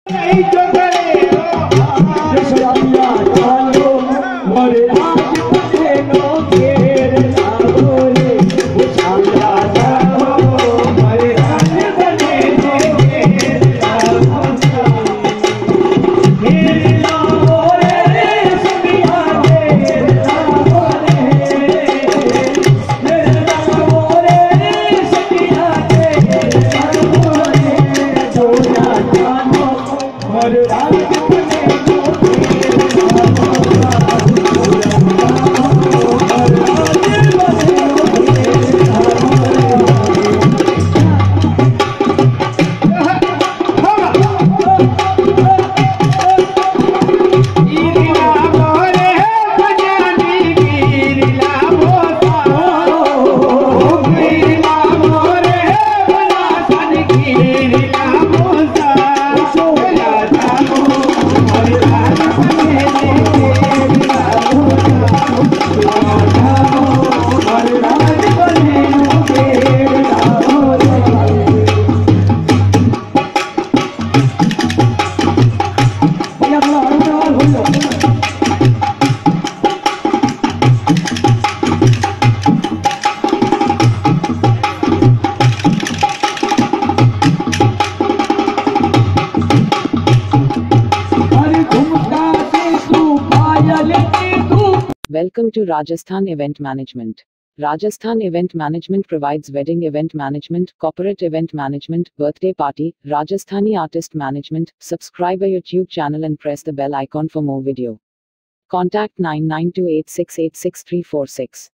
Welcome to Rajasthan Event Management. Rajasthan Event Management provides wedding event management, corporate event management, birthday party, Rajasthani artist management. Subscribe our YouTube channel and press the bell icon for more video. Contact 9928686346.